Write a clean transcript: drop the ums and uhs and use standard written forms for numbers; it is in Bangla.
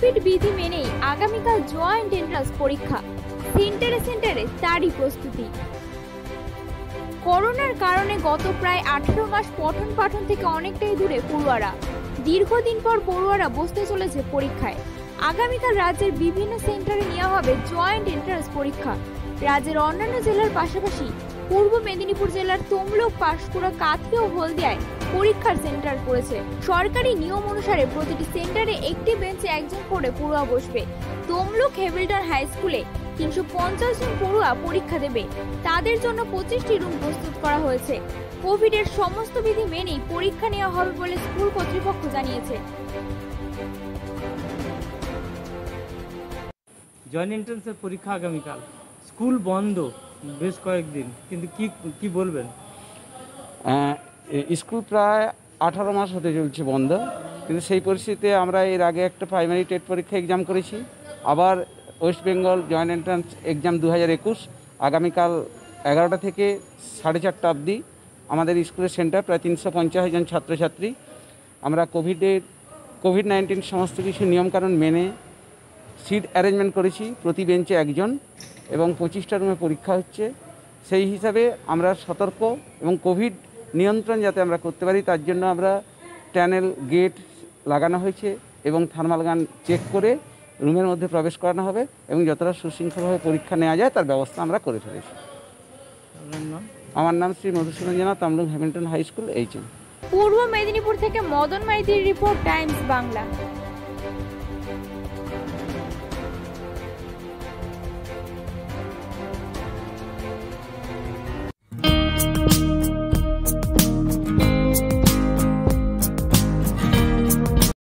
কোভিড বিধি মেনেই আগামীকাল জয়েন্ট এন্ট্রান্স পরীক্ষা। সেন্টারে সেন্টারে তারই প্রস্তুতি। করোনার কারণে গত প্রায় 18 মাস পঠন পাঠন থেকে অনেকটাই দূরে পড়ুয়ারা। দীর্ঘদিন পর পড়ুয়ারা বসতে চলেছে পরীক্ষায়। আগামীকাল রাজ্যের বিভিন্ন সেন্টারে নেওয়া হবে জয়েন্ট এন্ট্রান্স পরীক্ষা। রাজ্যের অন্যান্য জেলার পাশাপাশি পূর্ব মেদিনীপুর জেলার তমলুক, পাঁশকুড়া, কাঁথি ও হলদিয়ায় পরীক্ষার সেন্টার পড়েছে। সরকারি নিয়ম অনুসারে প্রতিটি সেন্টারে একটি বেঞ্চে একজন করে পড়ুয়া বসবে। তমলুক হেভিলটন হাই স্কুলে 350 জন পড়ুয়া পরীক্ষা দেবে। তাদের জন্য 25টি রুম প্রস্তুত করা হয়েছে। কোভিডের সমস্ত বিধি মেনেই পরীক্ষা নেওয়া হবে বলে স্কুল কর্তৃপক্ষ জানিয়েছে। জয়েন্ট এন্ট্রান্সের পরীক্ষা আগামীকাল, স্কুল বন্ধ বেশ কয়েকদিন, কিন্তু কি বলবেন? স্কুল প্রায় 18 মাস হতে চলছে বন্ধ, কিন্তু সেই পরিস্থিতিতে আমরা এর আগে একটা প্রাইমারি টেট পরীক্ষা এক্সাম করেছি। আবার West Bengal joint entrance exam 2021 আগামীকাল 11টা থেকে 4:30 অবধি আমাদের স্কুলের সেন্টার প্রায় 350 জন ছাত্রছাত্রী। আমরা কোভিড-19 সমস্ত কিছু নিয়মকানুন মেনে সিট অ্যারেঞ্জমেন্ট করেছি, প্রতি বেঞ্চে একজন, এবং 25টা রুমে পরীক্ষা হচ্ছে। সেই হিসাবে আমরা সতর্ক এবং কোভিড নিয়ন্ত্রণ যাতে আমরা করতে পারি তার জন্য আমরা টানেল গেট লাগানো হয়েছে এবং থার্মাল গান চেক করে রুমের মধ্যে প্রবেশ করানো হবে এবং যতটা সুশৃঙ্খলভাবে পরীক্ষা নেওয়া যায় তার ব্যবস্থা আমরা করে ফেলেছি। আমার নাম Shri Madhusudan Jana, Tamluk Hamilton high school, HM। Purba Medinipur থেকে মদন মাইতির রিপোর্ট, টাইমস বাংলা।